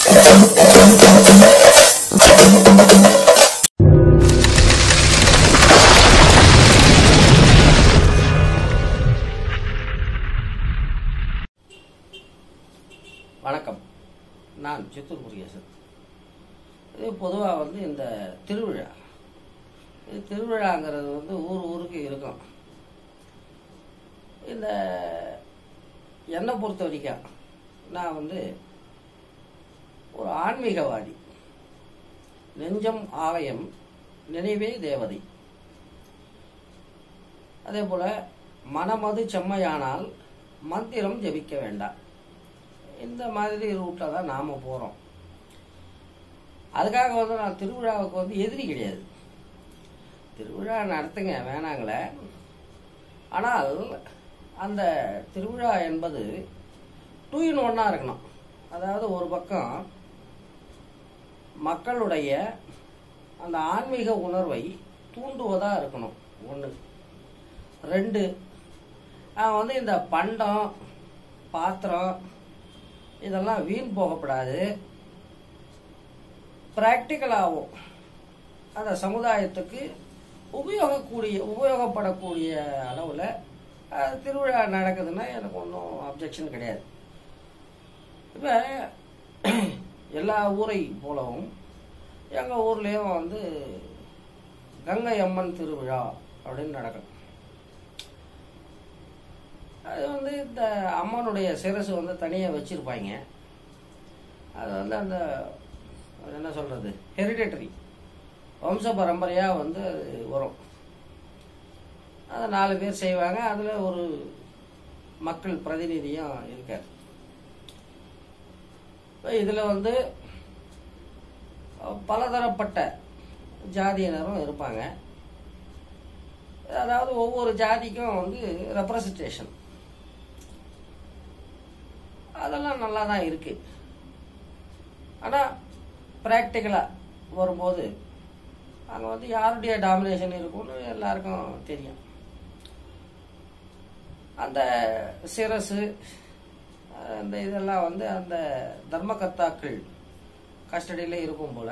வணக்கம். நான் சித்தூர் முருகேசன். இது பொதுவாக இந்த திருவிழாங்கிறது ஊருக்கு இருக்கும். இந்த என்னை பொறுத்த வரைக்கும் நான் ஒரு ஆன்மீகவாதி. நெஞ்சம் ஆலயம், நினைவே தேவதை. அதே போல மனமது செம்மையானால் மந்திரம் ஜபிக்க வேண்டாம். இந்த மாதிரி ரூட்டில் தான் நாம் போகிறோம். அதுக்காக நான் திருவிழாவுக்கு எதிரி கிடையாது. திருவிழா நடத்துங்க, வேணாங்களே. ஆனால் அந்த திருவிழா என்பது 2 in 1 இருக்கணும். அதாவது ஒரு பக்கம் மக்களுடைய அந்த ஆன்மீக உணர்வை தூண்டுவதாக இருக்கணும். 1. 2, இந்த பண்டம் பாத்திரம் இதெல்லாம் வீண் போகப்படாது. பிராக்டிக்கலாகவும் அந்த சமுதாயத்துக்கு உபயோகப்படக்கூடிய அளவில் திருவிழா நடக்குதுன்னா எனக்கு ஒன்றும் அப்ஜெக்ஷன் கிடையாது. இப்போ எல்லா ஊரை போலவும் எங்கள் ஊர்லேயும் கங்கை அம்மன் திருவிழா அப்படின்னு நடக்கும். அது இந்த அம்மனுடைய சிரசு தனியாக வச்சுருப்பாங்க. அது அந்த என்ன சொல்கிறது, ஹெரிடேட்டரி, வம்ச பரம்பரையாக அது வரும். அதை 4 பேர் செய்வாங்க. அதில் ஒரு மக்கள் பிரதிநிதியும் இருக்கார். இதில் பலதரப்பட்ட ஜாதியினரும் இருப்பாங்க. அதாவது ஒவ்வொரு ஜாதிக்கும் ரெப்ரசன்டேஷன் அதெல்லாம் நல்லா தான் இருக்கு. ஆனால் ப்ராக்டிக்கலாக வரும்போது அங்கே யாருடைய டாமினேஷன் இருக்கும்னு எல்லாருக்கும் தெரியும். அந்த சிரசு அந்த இதெல்லாம் அந்த தர்மகர்த்தாக்கள் கஸ்டடியில் இருக்கும் போல்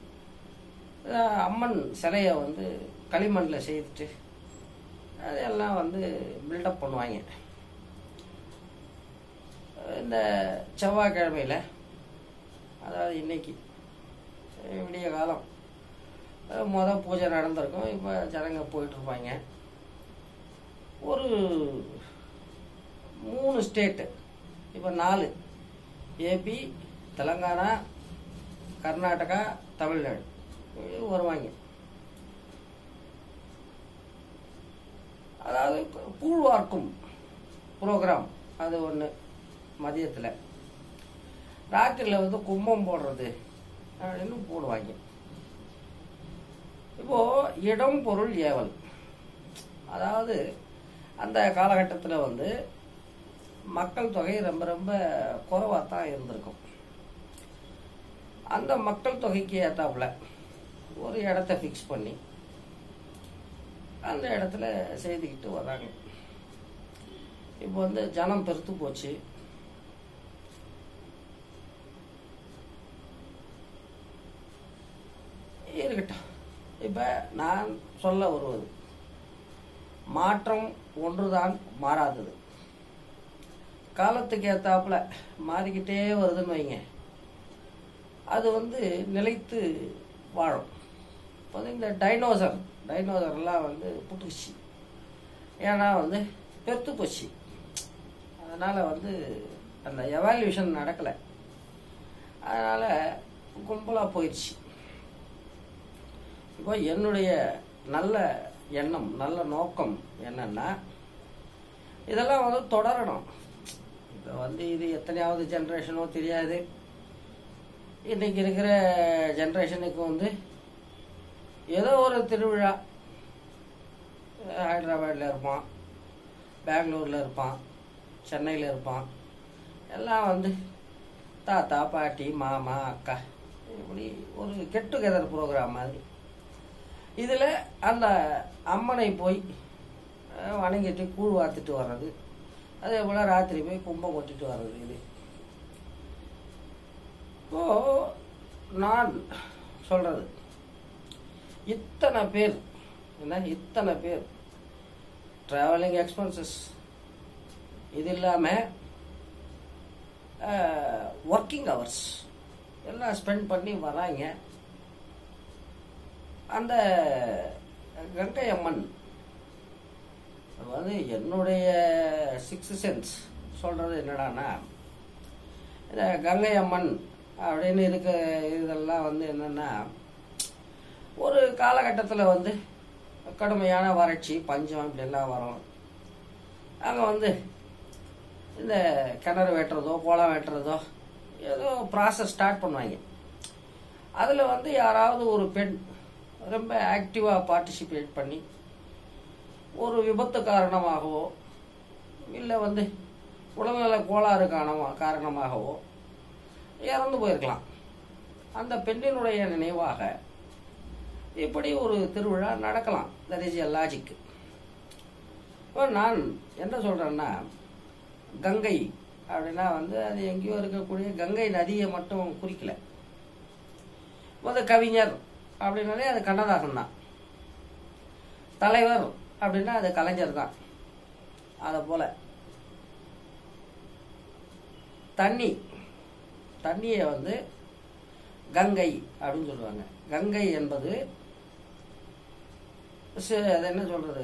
அம்மன் சிலையை களிமண்ணில் செய்துட்டு அதெல்லாம் பில்டப் பண்ணுவாங்க. இந்த செவ்வாய்க்கிழமையில், அதாவது இன்னைக்கு விடிய காலம் பூஜை நடந்திருக்கும். இப்போ ஜனங்க போயிட்டுருப்பாங்க. ஒரு 3 ஸ்டேட்டு, இப்போ 4, ஏபி, தெலங்கானா, கர்நாடகா, தமிழ்நாடு வருவாங்க. அதாவது கூழ்வார்க்கும் ப்ரோக்ராம் அது ஒன்று. மதியத்தில் ராத்திரியில் கும்பம் போடுறது அப்படின்னு போடுவாங்க. இப்போது இடம் பொருள் ஏவல், அதாவது அந்த காலகட்டத்தில் மக்கள் தொகை ரொம்ப ரொம்ப குறைவாக தான் இருந்திருக்கும். அந்த மக்கள் தொகைக்கு ஏற்றாப்புல ஒரு இடத்த ஃபிக்ஸ் பண்ணி அந்த இடத்துல செய்துக்கிட்டு வர்றாங்க. இப்போ ஜனம் பெருத்து போச்சு. இருக்கட்டும். இப்போ நான் சொல்ல வருவது, மாற்றம் ஒன்றுதான் மாறாதது. காலத்துக்கு ஏற்றாப்புல மாறிக்கிட்டே வருதுன்னு வைங்க, அது நிலைத்து வாழும். இப்போ இந்த டைனோசர்லாம் புட்டுக்குச்சு. ஏன்னா பெருத்து போச்சு. அதனால் அந்த எவால்யூஷன் நடக்கலை. அதனால் கும்பலாக போயிடுச்சு. இப்போ என்னுடைய நல்ல எண்ணம், நல்ல நோக்கம் என்னன்னா, இதெல்லாம் தொடரணும். இப்போ இது எத்தனையாவது ஜென்ரேஷனோ தெரியாது. இன்னைக்கு இருக்கிற ஜென்ரேஷனுக்கு ஏதோ ஒரு திருவிழா, ஹைதராபாத்தில் இருப்பான், பெங்களூரில் இருப்பான், சென்னையில் இருப்பான். எல்லாம் தாத்தா, பாட்டி, மாமா, அக்கா, இப்படி ஒரு கெட் டுகெதர் ப்ரோக்ராம் மாதிரி. இதில் அந்த அம்மனை போய் வணங்கிட்டு கூழ் வார்த்துட்டு வர்றது, அதே போல் ராத்திரி போய் கும்பம் கொட்டிட்டு வர்றது. இது இப்போ நான் சொல்றது இத்தனை பேர் இத்தனை பேர் டிராவலிங் எக்ஸ்பென்சஸ் இது இல்லாமல் ஒர்க்கிங் ஹவர்ஸ் எல்லாம் ஸ்பெண்ட் பண்ணி வராங்க. அந்த கங்கை அம்மன் வந்து என்னுடைய 6th சென்ஸ் சொல்றது என்னடான்னா, இந்த கங்கை அம்மன் அப்படின்னு இருக்க இதெல்லாம் வந்து என்னன்னா, ஒரு காலகட்டத்தில் வந்து கடுமையான வறட்சி பஞ்சம் இப்படிலாம் வரும். அங்கே வந்து இந்த கிணறு வெட்டுறதோ குளம் வெட்டுறதோ ஏதோ ப்ராசஸ் ஸ்டார்ட் பண்ணுவாங்க. அதில் வந்து யாராவது ஒரு பெண் ரொம்ப ஆக்டிவாக பார்ட்டிசிபேட் பண்ணி ஒரு விபத்து காரணமாகவோ இல்லை வந்து உடல்நல கோளாறு காரணமாகவோ இறந்து போயிருக்கலாம். அந்த பெண்ணினுடைய நினைவாக இப்படி ஒரு திருவிழா நடக்கலாம். That is a logic. இப்போ நான் என்ன சொல்கிறேன்னா, கங்கை அப்படின்னா வந்து அது எங்கேயோ இருக்கக்கூடிய கங்கை நதியை மட்டும் குறிக்கல. கவிஞர் அப்படின்னாலே அது கண்ணதாசன் தான். தலைவர் அப்படின்னா அது கலைஞர் தான். அதை போல தண்ணியை வந்து கங்கை அப்படின்னு சொல்லுவாங்க. கங்கை என்பது அது என்ன சொல்றது,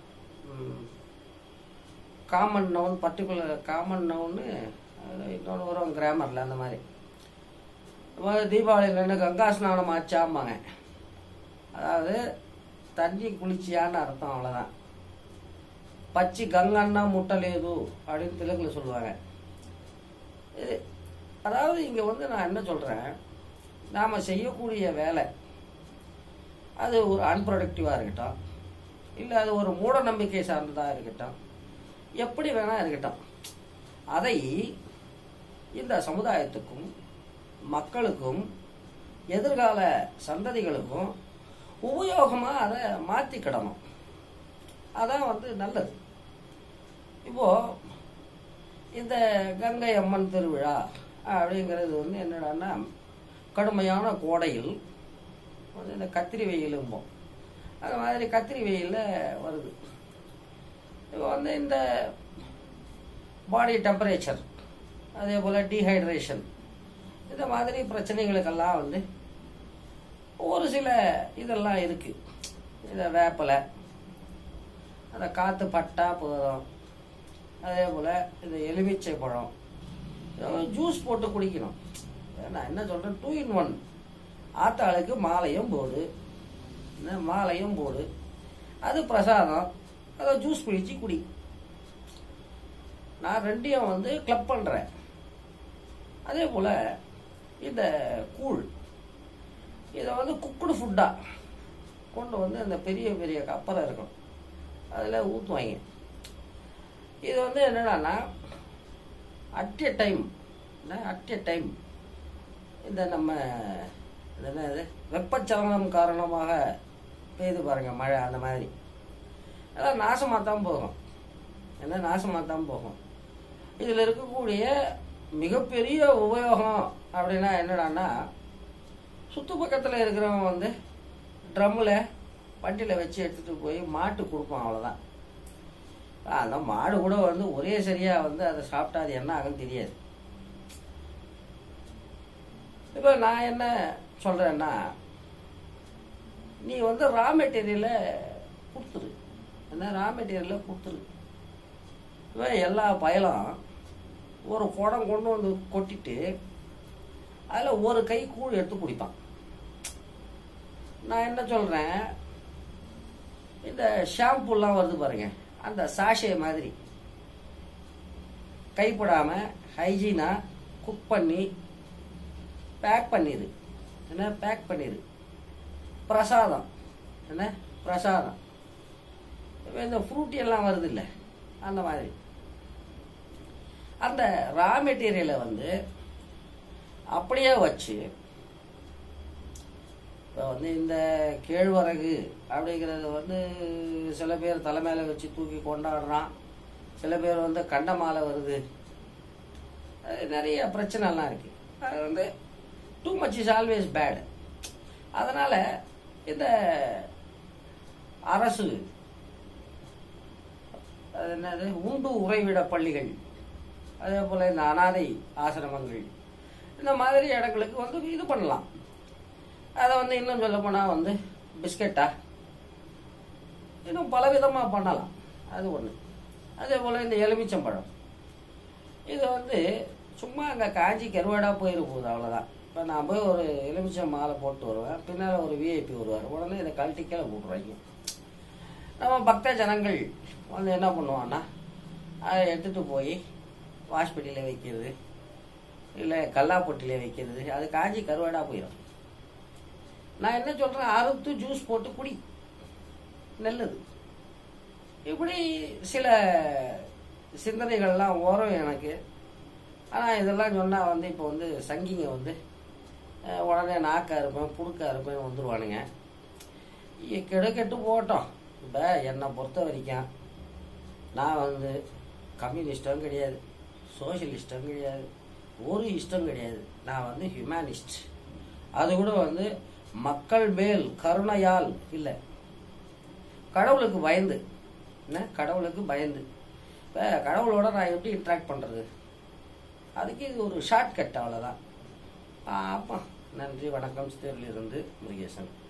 காமன் நவுன், பர்டிகுலர் காமன் நவுன்னு இன்னொன்று வரும் கிராமரில். அந்த மாதிரி தீபாவளியில் என்ன கங்கா ஸ்நானம் ஆச்சாம்பாங்க. அதாவது தண்ணி குளிச்சியான்னு அர்த்தம், அவ்வளோதான். பச்சி கங்கன்னா முட்டலேது அப்படின்னு தெலுங்குல சொல்லுவாங்க. இது அதாவது இங்கே வந்து நான் என்ன சொல்கிறேன், நாம் செய்யக்கூடிய வேலை அது ஒரு அன்ப்ரொடக்டிவாக இருக்கட்டும், இல்லை அது ஒரு மூட நம்பிக்கை சார்ந்ததாக இருக்கட்டும், எப்படி வேணா இருக்கட்டும், அதை இந்த சமுதாயத்துக்கும் மக்களுக்கும் எதிர்கால சந்ததிகளுக்கும் உபயோகமாக அதை மாற்றிக்கிடணும். அதான் வந்து நல்லது. இப்போது இந்த கங்கை அம்மன் திருவிழா அப்படிங்கிறது வந்து என்னடான்னா, கடுமையான கோடையில் வந்து இந்த கத்திரி வெயிலும்போம், அது மாதிரி கத்திரி வெயிலில் வருது. இப்போ வந்து இந்த பாடி டெம்பரேச்சர், அதே போல் டீஹைட்ரேஷன், இந்த மாதிரி பிரச்சனைகளுக்கெல்லாம் வந்து ஒரு சில இதெல்லாம் இருக்குது. இந்த வேப்பலை, அந்த காற்று பட்டா போதும். அதே போல் இந்த எலுமிச்சை பழம் ஜூஸ் போட்டு குடிக்கணும். நான் என்ன சொல்கிறேன், 2 in 1. ஆத்தாளுக்கு மாலையும் போடு, அது பிரசாதம், அதை ஜூஸ் பிடிச்சி குடி. நான் ரெண்டையும் வந்து கிளப் பண்ணுறேன். அதே போல் இந்த கூழ், இதை வந்து குக்குடு ஃபுட்டாக கொண்டு வந்து அந்த பெரிய பெரிய கப்பரை இருக்கும் அதில் ஊற்றுவாங்க. இது வந்து என்னடான்னா, அட் எ டைம் இந்த நம்ம என்னது வெப்பச்சலனம் காரணமாக பெய்து பாருங்க மழை, அந்த மாதிரி அதெல்லாம் நாசமாக தான் போகும். இதில் இருக்கக்கூடிய மிகப்பெரிய உபயோகம் அப்படின்னா என்னடான்னா, சுற்று பக்கத்தில் இருக்கிறவங்க வந்து ட்ரம்மில் வண்டியில் வச்சு எடுத்துகிட்டு போய் மாட்டு கொடுப்பான், அவ்வளோதான். அந்த மாடு கூட வந்து ஒரே சரியாக வந்து அதை சாப்பிட்டா அது என்ன ஆகுன்னு தெரியாது. இப்போ நான் என்ன சொல்கிறேன்னா, நீ வந்து ரா மெட்டீரியலை கொடுத்துரு. இப்போ எல்லா பயலும் ஒரு குடம் கொண்டு வந்து கொட்டிட்டு அதில் ஒரு கை கூழ் எடுத்து குடிப்பான். நான் என்ன சொல்கிறேன், இந்த ஷாம்புலாம் வருது பாருங்க, அந்த சாஷே மாதிரி கைப்படாமல் ஹைஜீனாக குக் பண்ணி பேக் பண்ணிடு. பிரசாதம் இப்போ இந்த ஃப்ரூட்டி எல்லாம் வருது இல்லை, அந்த மாதிரி அந்த ரா மெட்டீரியலை வந்து அப்படியே வச்சு, இப்போ வந்து இந்த கேழ்வரகு அப்படிங்கிறது வந்து சில பேர் தலை மேலே வச்சு தூக்கி கொண்டாடுறான், சில பேர் வந்து கண்ட மாலை வருது, நிறைய பிரச்சனைலாம் இருக்குது. அது வந்து too much is always bad. அதனால் இந்த அரசு அது என்னது உண்டு உறைவிட பள்ளிகள், அதே போல் இந்த அனாதை ஆசிரமங்கள், இந்த மாதிரி இடங்களுக்கு வந்து இது பண்ணலாம். அதை வந்து இன்னும் சொல்ல போனால் வந்து பிஸ்கெட்டா இன்னும் பலவிதமாக பண்ணலாம். அது ஒன்று. அதே போல் இந்த எலுமிச்சம்பழம் இது வந்து சும்மா அங்கே காஞ்சி கருவாடாக போயிட போகுது, அவ்வளோதான். இப்போ நான் போய் ஒரு எலுமிச்சம் மாலை போட்டு வருவேன், பின்னால் ஒரு விஐபி வருவார், உடனே இதை கழட்டி கீழே போட்டுருவாங்க. நம்ம பக்த ஜனங்கள் வந்து என்ன பண்ணுவான்னா அதை எடுத்துகிட்டு போய் வாஷ்பெட்டியில் வைக்கிறது, இல்லை கல்லாப்பொட்டியில் வைக்கிறது, அது காஞ்சி கருவாடாக போயிடும். நான் என்ன சொல்கிறேன், அறுத்து ஜூஸ் போட்டு குடி, நல்லது. இப்படி சில சிந்தனைகள்லாம் வரும் எனக்கு. ஆனால் இதெல்லாம் சொன்னால் வந்து இப்போ வந்து சங்கிங்க வந்து உடனே நாக்கா இருப்பேன் புடுக்கா இருப்பேன் வந்துடுவானுங்க. கெட்டு போட்டோம். இப்போ என்னை பொறுத்த வரைக்கும் நான் வந்து கம்யூனிஸ்டும் கிடையாது, சோஷியலிஸ்டும் கிடையாது, ஒரு இஷ்டம் கிடையாது. நான் வந்து ஹியூமனிஸ்ட். அது கூட வந்து மக்கள் மேல் கருணையால் இல்லை, கடவுளுக்கு பயந்து. என்ன கடவுளுக்கு பயந்து. இப்போ கடவுளோட நான் எப்படி இன்ட்ராக்ட் பண்ணுறது, அதுக்கு இது ஒரு ஷார்ட்கட், அவ்வளோதான். ஆமாம். நன்றி, வணக்கம். சித்தூரிலிருந்து முருகேசன்.